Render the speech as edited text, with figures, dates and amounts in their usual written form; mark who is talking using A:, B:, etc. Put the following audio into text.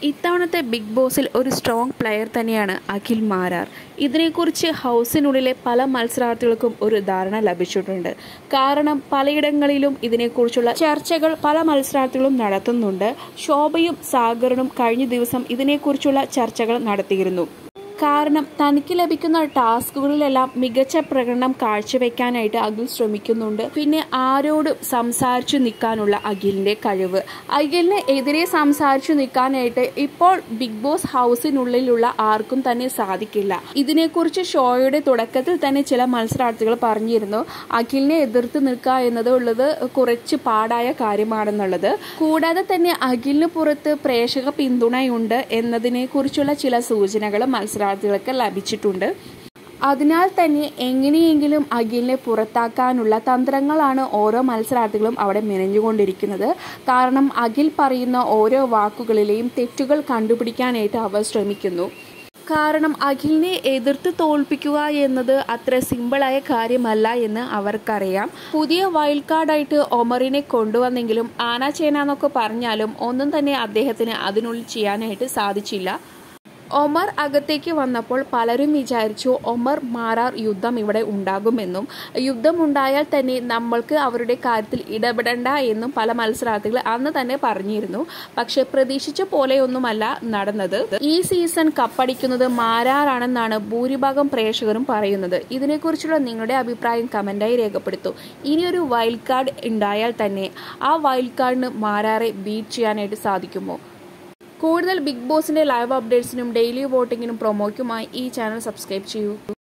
A: ഇത്തവണത്തെ ബിഗ് ബോസിൽ ഒരു സ്ട്രോങ് പ്ലെയർ തന്നെയാണ് അഖിൽ മാരാർ. ഇതിനെക്കുറിച്ച് ഹൗസിനുള്ളിലെ പല മത്സരാർത്ഥികൾക്കും ഒരു ധാരണ ലഭിച്ചിട്ടുണ്ട്. കാരണം പലയിടങ്ങളിലും ഇതിനെക്കുറിച്ചുള്ള ചർച്ചകൾ പല മത്സരാർത്ഥികളും നടത്തുന്നുണ്ട്. ശോഭയും സാഗറിനും കഴിഞ്ഞ ദിവസം ഇതിനെക്കുറിച്ചുള്ള ചർച്ചകൾ നടത്തിയിരുന്നു. കാരണം തനിക്ക് ലഭിക്കുന്ന ടാസ്കുകളിലെല്ലാം മികച്ച പ്രകടനം കാഴ്ചവെക്കാനായിട്ട് അഖിൽ ശ്രമിക്കുന്നുണ്ട്. പിന്നെ ആരോടും സംസാരിച്ചു നിൽക്കാനുള്ള അഖിലിന്റെ കഴിവ്, അഖിലിന് എതിരെ സംസാരിച്ചു നിൽക്കാനായിട്ട് ഇപ്പോൾ ബിഗ് ബോസ് ഹൗസിനുള്ളിലുള്ള ആർക്കും തന്നെ സാധിക്കില്ല. ഇതിനെക്കുറിച്ച് ഷോയുടെ തുടക്കത്തിൽ തന്നെ ചില മത്സരാർത്ഥികൾ പറഞ്ഞിരുന്നു അഖിലിനെ എതിർത്ത് നിൽക്കുക എന്നുള്ളത് കുറച്ച് പാടായ കാര്യമാണെന്നുള്ളത്. കൂടാതെ തന്നെ അഖിലിന് പുറത്ത് പ്രേക്ഷക പിന്തുണയുണ്ട് എന്നതിനെ കുറിച്ചുള്ള ചില സൂചനകൾ മത്സരാർത്ഥികൾക്ക് ലഭിച്ചിട്ടുണ്ട്. അതിനാൽ തന്നെ എങ്ങനെയെങ്കിലും അഖിലിനെ പുറത്താക്കാനുള്ള തന്ത്രങ്ങളാണ് ഓരോ മത്സരാർത്ഥികളും അവിടെ മെനഞ്ഞുകൊണ്ടിരിക്കുന്നത്. കാരണം അഖിൽ പറയുന്ന ഓരോ വാക്കുകളിലെയും തെറ്റുകൾ കണ്ടുപിടിക്കാനായിട്ട് അവർ ശ്രമിക്കുന്നു. കാരണം അഖിലിനെ എതിർത്ത് തോൽപ്പിക്കുക എന്നത് അത്ര സിമ്പിളായ കാര്യമല്ല എന്ന് അവർക്കറിയാം. പുതിയ വൈൽഡ് കാർഡായിട്ട് ഒമറിനെ കൊണ്ടുവന്നെങ്കിലും ആന ചേനാന്നൊക്കെ പറഞ്ഞാലും ഒന്നും തന്നെ അദ്ദേഹത്തിന് അതിനുള്ളിൽ ചെയ്യാനായിട്ട് സാധിച്ചില്ല. ഒമർ അകത്തേക്ക് വന്നപ്പോൾ പലരും വിചാരിച്ചു ഒമർ മാരാർ യുദ്ധം ഇവിടെ ഉണ്ടാകുമെന്നും യുദ്ധമുണ്ടായാൽ തന്നെ നമ്മൾക്ക് അവരുടെ കാര്യത്തിൽ ഇടപെടേണ്ട എന്നും പല മത്സരാർത്ഥികൾ അന്ന് തന്നെ പറഞ്ഞിരുന്നു. പക്ഷെ പ്രതീക്ഷിച്ച പോലെയൊന്നുമല്ല നടന്നത്. ഈ സീസൺ കപ്പടിക്കുന്നത് മാരാറാണെന്നാണ് ഭൂരിഭാഗം പ്രേക്ഷകരും പറയുന്നത്. ഇതിനെക്കുറിച്ചുള്ള നിങ്ങളുടെ അഭിപ്രായം കമന്റായി രേഖപ്പെടുത്തൂ. ഇനിയൊരു വൈൽഡ് കാർഡ് ഉണ്ടായാൽ തന്നെ ആ വൈൽഡ് കാർഡിന് മാരാറെ ബീറ്റ് ചെയ്യാനായിട്ട് സാധിക്കുമോ? കൂടുതൽ ബിഗ് ബോസിന്റെ ലൈവ് അപ്ഡേറ്റ്സിനും ഡെയിലി വോട്ടിങ്ങിനും പ്രൊമോയ്ക്കുമായി ഈ ചാനൽ സബ്സ്ക്രൈബ് ചെയ്യൂ.